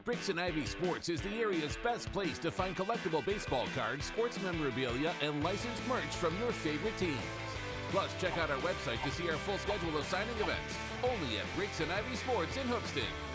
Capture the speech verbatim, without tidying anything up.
Bricks and Ivy Sports is the area's best place to find collectible baseball cards, sports memorabilia, and licensed merch from your favorite teams. Plus, check out our website to see our full schedule of signing events, only at Bricks and Ivy Sports in Hoopeston.